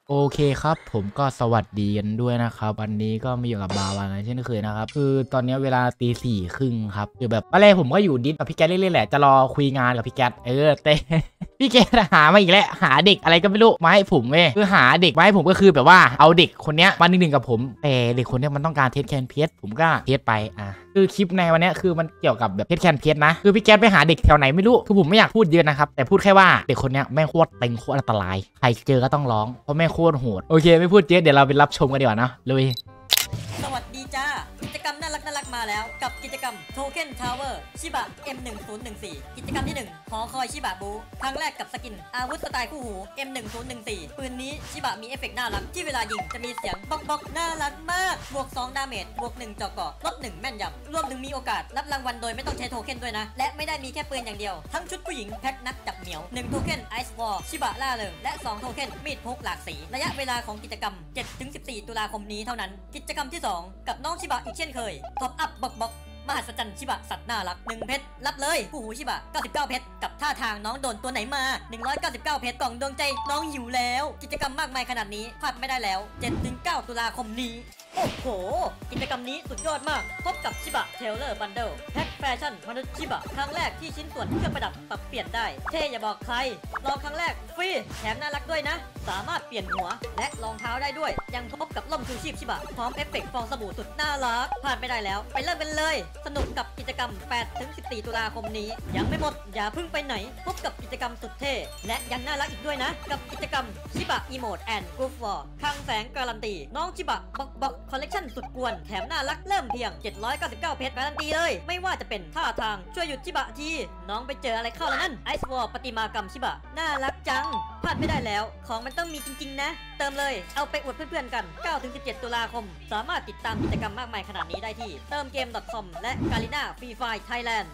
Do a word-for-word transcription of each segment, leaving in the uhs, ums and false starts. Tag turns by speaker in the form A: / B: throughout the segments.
A: โอเคครับผมก็สวัสดีกันด้วยนะครับวันนี้ก็มาอยู่กับบาวานะเช่นเคยนะครับคือตอนนี้เวลาตีสี่ครึ่งครับคือแบบอะไรผมก็อยู่ดิสกับพี่แก๊สเรื่อยๆแหละจะรอคุยงานกับพี่แก๊สเออเต้พี่แก๊สหามาอีกแล้วหาเด็กอะไรก็ไม่รู้มาให้ผมเว้ยคือหาเด็กมาให้ผมก็คือแบบว่าเอาเด็กคนเนี้ยมาหนึ่งๆกับผมแต่เด็กคนเนี้ยมันต้องการเทสแคนเพสผมก็เทสไปอ่ะคือคลิปในวันนี้คือมันเกี่ยวกับแบบเทสแคนเพสนะคือพี่แก๊สไปหาเด็กแถวไหนไม่รู้คือผมไม่อยากพูดเยอะนะครับแต่พูดแค่ว่าเด็กคนเนี้ยแม่งโคตรเต็งโคตรอันตรายใครเจอก็ต้องร้องเพราะแม่งโคตรโหดโอเคไม่พูดเยอะเดี๋ยวเราไปรับชมกันดีกว่านะลุย
B: สวัสดีจ้ากิจกรรมน่ารักน่ารักมาแล้วกับกิจกรรม Token Tower ชิบะ เอ็ม หนึ่งศูนย์หนึ่งสี่ กิจกรรมที่หนึ่งหอคอยชิบะบูครั้งแรกกับสกินอาวุธสไตล์คู่หู เอ็ม หนึ่งศูนย์หนึ่งสี่ ปืนนี้ชิบะมีเอฟเฟกต์น่ารักที่เวลายิงจะมีเสียงบอกบอกน่ารักมากบวกสองดาเมจบวกหนึ่งเจาะเกาะลดหนึ่งแม่นยำรวมถึงมีโอกาสรับรางวัลโดยไม่ต้องใช้โทเค็นด้วยนะและไม่ได้มีแค่ปืนอย่างเดียวทั้งชุดผู้หญิงแพ็คนักจับเหมียวหนึ่งโทเค็นไอซ์วอลชิบะล่าเริงและสองโทเค็นมีดพกหลากสีระยะเวลาของกิจกรรม เจ็ดถึงสิบสี่ ตุลาคมนี้เท่านั้นกิจกรรมที่สองกับน้องชิบะอีกเช่นเคยท็อปอัพบอกบอกมหัศจรรย์ชิบะสัตว์น่ารักหนึ่งเพชรรับเลยผู้หูชิบะเก้าสิบเก้าเพชรกับท่าทางน้องโดนตัวไหนมาหนึ่งร้อยเก้าสิบเก้าเพชรกล่องดวงใจน้องหิวแล้วกิจกรรมมากมายขนาดนี้พลาดไม่ได้แล้ว เจ็ดถึงเก้า ตุลาคมนี้โอ้โหกิจกรรมนี้สุดยอดมากพบกับชิบะเทเลอร์บันเดิลแพ็คแฟชั่นมนุษย์ชิบะครั้งแรกที่ชิ้นส่วนเครื่องประดับปรับเปลี่ยนได้เท่อย่าบอกใครลองครั้งแรกฟรีแถมน่ารักด้วยนะสามารถเปลี่ยนหัวและรองเท้าได้ด้วยยังพบกับล่มชูชีพชิบะพร้อมเอฟเฟกต์ฟองสบู่สุดน่ารักพลาดไม่ได้แล้วไปเริ่มกันเลยสนุกกับกิจกรรม แปดถึงสิบสี่ ตุลาคมนี้ยังไม่หมดอย่าเพิ่งไปไหนพบกับกิจกรรมสุดเท่และยังน่ารักอีกด้วยนะกับกิจกรรมชิบะอีโมดแอนด์กรูฟวอร์คลังแสงการันตีน้องชิบะบ็อกบ็อกคอลเลกชันสุดกวนแถมน่ารักเริ่มเพียงเจ็ดร้อยเก้าสิบเก้าเพชรการันตีเลยไม่ว่าจะเป็นท่าทางช่วยหยุดชิบะทีน้องไปเจออะไรเข้าแล้วนั่นไอซ์วอลปฏิมากรรมชิบะน่ารักจังพลาดไม่ได้แล้วของมันต้องมีจริงๆนะเติมเลยเอาไปอวดเพื่อนๆกัน เก้าถึงสิบเจ็ด ตุลาคมสามารถติดตามกิจกรรมมากมายขนาดนี้ได้ที่เติมเกม .com และกาลิน่าฟรีไฟไทยแลนด์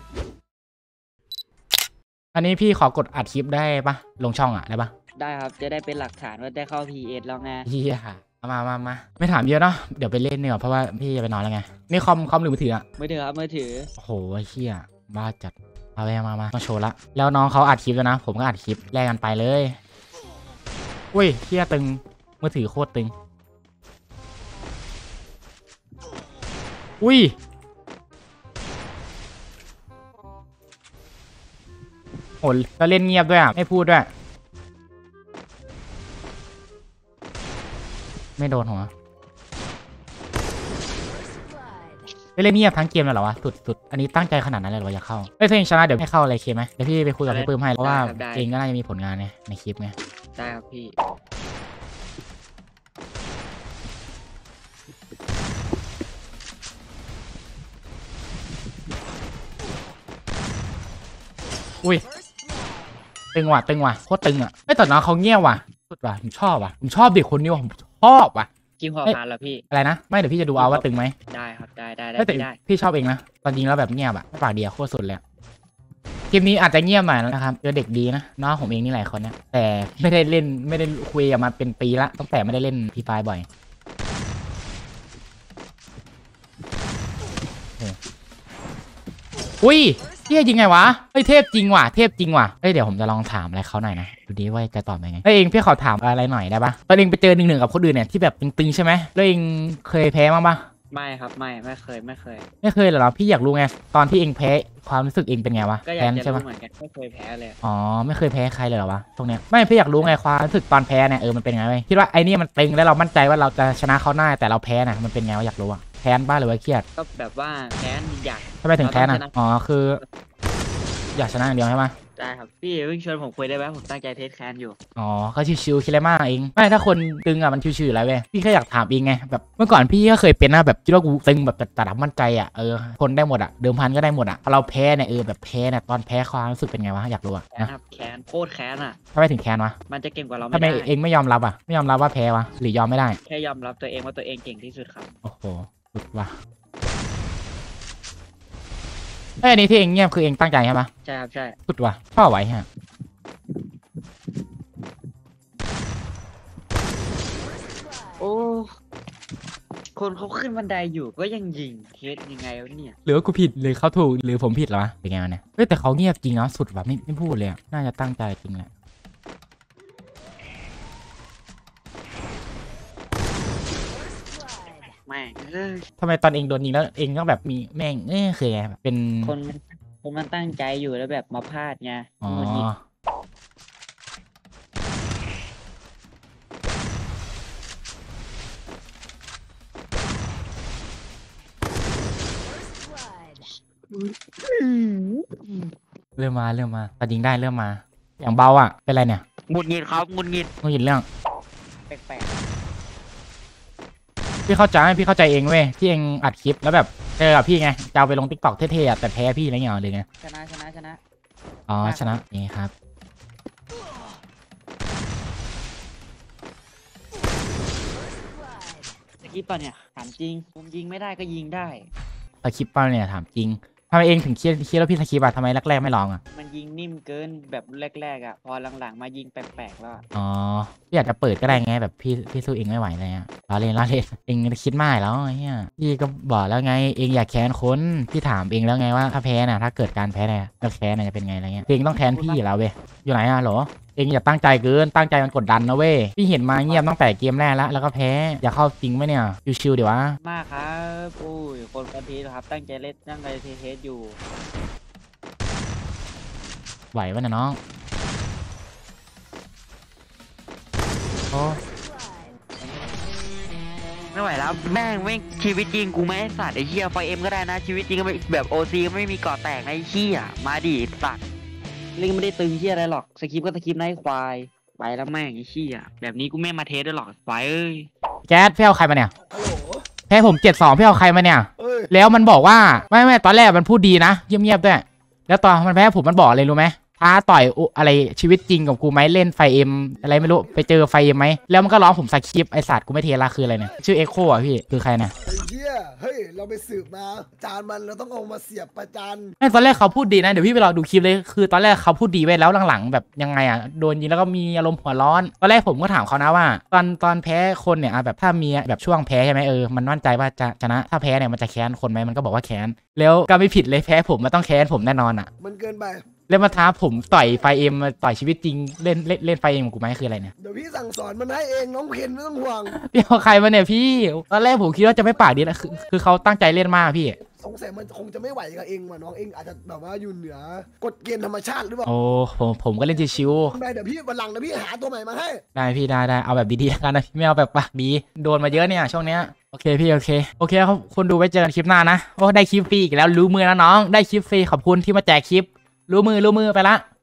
A: อันนี้พี่ขอกดอัดคลิปได้ปะลงช่องอ่ะได้ปะ
C: ได้ครับจะได้เป็นหลักฐานว่าได้เข้า พี เอส แล้วไง
A: เฮียมามามาไม่ถามเยอะเนาะเดี๋ยวไปเล่นเนี่ยเพราะว่าพี่จะไปนอนแล้วไงนี่คอมคอมหรือมือถืออ่ะ
C: มือถือครับมือถือ
A: โอ้โหเฮียบ้าจัดเอาไปมามามาโชว์ละแล้วน้องเขาอัดคลิปแล้วนะผมก็อัดคลิปแลกกันไปเลยอุ้ยเฮียตึงมือถือโคตรตึงอุ้ยโหก็เล่นเงียบด้วยอ่ะไม่พูดด้วยไม่โดนหัวไม่เล่นเงียบทั้งเกมเลยเหรอวะสุดสุดอันนี้ตั้งใจขนาดนั้นเลยเหรออยากเข้าเฮ้ยถ้าเองชนะเดี๋ยวให้เข้าอะไรเคไหมเดี๋ยวพี่ไปคุยกับพี่ปื้มให้เพราะว่าเองก็น่าจะมีผลงานไงในคลิปไง
C: ได้ครับพี่
A: อุ้ยตึงว่ะตึงว่ะโคตรตึงอ่ะไม่แต่น้องเขาเงียบว่ะสุดว่ะผมชอบว่ะผมชอบเด็กคนนี้ว่ะผมชอบว่ะ
C: กินขอทานแล้วพี่
A: อะไรนะไม่เดี๋ยวพี่จะดูเอาว่าตึงไหม
C: ได้ครับได้ได้
A: ได้ได้พี่ชอบเองนะตอนยิงแล้วแบบเงียบอ่ะปากเดียวโคตรสุดเลยคลิปนี้อาจจะเงียบหน่อยนะครับเจอเด็กดีนะน้องผมเองนี่หลายคนเนี่ยแต่ไม่ได้เล่นไม่ได้คุยกับมาเป็นปีละตั้งแต่ไม่ได้เล่นพีไฟบ่อยอุ้ยเทียจริงไงวะเฮ้ยเทพจริงว่ะเทพจริงว่ะเฮ้ยเดี๋ยวผมจะลองถามอะไรเขาหน่อยนะดูดิว่าจะตอบยังไงเฮ้ยเองพี่ขอถามอะไรหน่อยได้ปะตอนเองไปเจอหนึ่งหนึ่งกับคนอื่นเนี่ยที่แบบตึงๆใช่ไหมแล้วเองเคยแพ้มั้งปะ
C: ไม่ครับไม่ไม่เคยไม่เคย
A: ไม่เคยเหรอพี่อยากรู้ไงตอนที่เองแพ้ความรู้สึกเองเป็นไงวะ
C: ก็อยากจะรู้เหมือนกันไม่เคยแพ้เลย
A: อ๋อไม่เคยแพ้ใครเลยเหรอวะตรงเนี้ยไม่พี่อยากรู้ไงความรู้สึกตอนแพ้เนี่ยเออมันเป็นไงไหมคิดว่าไอ้นี่มันตึงแล้วเรามั่นใจว่าเราจะชนะเขาได้แต่เราแพ้น่ะมันเป็นไงวะอยากรู้อะแพ้บ้าหรือว่าเครียด
C: ก็แบบว่าแพ้อยาก
A: ทำไมถึงแพ้น่ะอ๋อคืออยากชนะอย่างเดียวใช่ไหม
C: ได้ครับพี่เพิ่งชวนผมคุยได้ไหมผมตั้งใจเทสแคนอยู่
A: อ๋อก็ชิวๆคิดอะไรมากเองไม่ถ้าคนตึงอ่ะมันชิวๆอะไรเว้ยพี่แค่อยากถามเองไงแบบเมื่อก่อนพี่ก็เคยเป็นนะแบบคิดว่ากูตึงแบบระดับมั่นใจอ่ะเออคนได้หมดอ่ะเดิมพันก็ได้หมดอ่ะพอเราแพ้เนี่ยเออแบบแพ้เนี่ยตอนแพ้ความรู้สึกเป็นไงวะอยากรู้อ่ะ
C: นะครับแคนโคตรแคนอ่ะ
A: ทำไมถึงแคนวะ
C: มันจะเก่งกว่าเราไม่
A: ได้ทำไมเองไม่ยอมรับอ่ะไม่ยอมรับว่าแพ้วะหรือยอมไม่ได้
C: แค่ยอมรับตัวเองว่าตัวเองเก่งที่สุดครับ
A: โอ้โหสุดว่ะไอ้อันนี้ที่เองเงียบคือเองตั้งใจใช่ไหม
C: ใช่ครับใช่
A: สุดว่ะพ่อไหวฮะ
C: โอ้คนเขาขึ้นบันไดอยู่ก็ยังยิงเคสยังไงวะเนี่ย
A: หรือว่ากูผิดหรือเขาถูกหรือผมผิดเหรอวะเป็นไงวะเนี่ยเฮ้ยแต่เขาเงียบจริงนะสุดว่ะไม่ไม่พูดเลยน่าจะตั้งใจจริงแหละ
C: แม่งเอ้ย
A: ทำไมตอนเองโดนยิงแล้วเองก็แบบมีแม่งเอ้ยคือไงแบบเป็น
C: คนมันคนมันตั้งใจอยู่แล้วแบบมาพลาดไง
A: อ๋อ
C: หงุดหงิด
A: เริ่มมาเริ่มมาตัดยิงได้เริ่มมา อย่างเบาอ่ะเป็นไรเนี่ย
C: หงุดหงิดครับหงุดหงิด
A: ต้องยินเรื่อง
C: แปลก
A: พี่เข้าใจพี่เข้าใจเองเว้ยที่เองอัดคลิปแล้วแบบเจอกับพี่ไงจะเอาไปลงติ๊กต็อกเท่ๆอะแต่แพ้พี่อะไรเงี้ยเลยไง
C: ๆชนะชนะชนะ
A: อ๋อชนะนี่ครับ
C: สกิปป่ะเนี่ยถามจริงผมยิงไม่ได้ก็ยิงได้
A: สคริปต์เปล่าเนี่ยถามจริงทำไมเองถึงเครียดเครียดแล้วพี่สคริปต์อะทำไมแรกๆไม่ลองอะ
C: มันยิงนิ่มเกินแบบแรกๆอ่ะ พอหลังๆมายิงแปลกๆแล้วอะ
A: อ๋อพี่อยากจะเปิดก็ได้ไงแบบพี่พี่สู้เองไม่ไหวอะไรเงี้ยล้อเล่นล้อเล่นเองคิดมากแล้วไอ้เงี้ยพี่ก็บอกแล้วไงเองอยากแค้นคนพี่ถามเองแล้วไงว่าถ้าแพ้น่ะถ้าเกิดการแพ้เนี่ยแล้วแค้นน่ะจะเป็นไงอะไรเงี้ยเองต้องแค้นพี่อยู่แล้วเว้ยอยู่ไหนอะเหรอเองอย่าตั้งใจเกินตั้งใจมันกดดันนะเว้ยพี่เห็นมาเงียบตั้งแต่เกมแรกแล้วแล้วก็แพ้อย่าเข้าจริงไหมเนี่ยชิวๆเดี๋ยววะ
C: มากครับโอ้ยคนคอนเทนต์ครับตั้งใจเล่นตั้งใจเทสอยู่
A: ไหววะเนี่ยน้องโอ้
C: ไม่ไหวแล้วแม่งแม่งชีวิตจริงกูไม่ให้สัตว์ไอ้เหี้ยไฟเอ็มก็ได้นะชีวิตจริงก็ไม่แบบโอซีก็ไม่มีก่อแตกในะไอ้เหี้ยมาดิสัตว์เล่นไม่ได้ตึงเหี้ยอะไรหรอกสคริปต์ก็สคริปต์นะไอ้ควายไปแล้วแม่งไอ้เหี้ยแบบนี้กูไม่มาเทสด้วยหรอกไฟเอ้ย
A: แก๊สพี่เอาใครมาเนี่ย
D: ฮัลโหล
A: แพ้ผมเจ็ดสองพี่เอาใครมาเนี่ย
D: เอ้ย
A: แล้วมันบอกว่าไม่ไม่ตอนแรกมันพูดดีนะเงียบๆด้วยแล้วตอนมันแพ้ผมมันบอกอะไรรู้ไหมท้าต่อยอุอะไรชีวิตจริงกับกูไหมเล่นไฟเอ็มอะไรไม่รู้ไปเจอไฟเอ็มไหมแล้วมันก็ร้องผมสคริปต์ไอสัตว์กูไม่เทละคืออะไรเนี่ยชื่อเอ็กโคอ่ะพี่คือใครเนี่ย
D: ไอ้เหี้ยเฮ้ย เราไปสืบมา จานมันเราต้องเอามาเสียบประจาน
A: ไม่ตอนแรกเขาพูดดีนะเดี๋ยวพี่ไปรอดูคลิปเลยคือตอนแรกเขาพูดดีไว้แล้วหลังๆแบบยังไงอ่ะโดนยิงแล้วก็มีอารมณ์หัวร้อนตอนแรกผมก็ถามเขานะว่า ตอนตอนแพ้คนเนี่ยอ่ะแบบถ้ามีแบบช่วงแพ้ใช่ไหมเออมันมั่นใจว่าจะชนะถ้าแพ้เนี่ยมันจะแค้นคนไหมมันก็บอกว่าแค้นแล้วก็ไม่ผิดเลยแพ้ผมมันต้องแค้นผมแน่นอนอ่ะ
D: มันเกินไป
A: แล้วมาท้าผมต่อยไฟเอ็มมาต่อยชีวิตจริงเล่นเล่นเล่นไฟเอ็มกับกูไหมคืออะไรเนี่ย
D: เดี๋ยวพี่สั่งสอนมันให้เองน้องเคนไม่ต้องห่วง
A: พี่เอาใครมาเนี่ยพี่ตอนแรกผมคิดว่าจะไม่ปากดีนะคือคือเขาตั้งใจเล่นมากพี่
D: สงสัยมันคงจะไม่ไหวกับเองว่ะน้องเองอาจจะแบบว่าอยู่เหนือกฎเกณฑ์ธรรมชาติหรือเปล่า
A: โอ้ผมผมก็เล่นชิว
D: ได้เดี๋ยวพี่วันหลังเดี๋ยวพี่หาตัวใหม่มาให้
A: ๆได้พี่ได้ได้เอาแบบดีๆแล้วกันนะไม่เอาแบบปากดีโดนมาเยอะเนี่ยช่วงเนี้ยโอเคพี่โอเคโอเคครับคนดูไว้เจอกันคลิปหน้านะโอ้ได้คลิปฟรีอีกแล้วรู้มือนะน้องได้คลิปฟรีขอบคุณที่มาแจกคลิปรู้มือรู้มือไปละ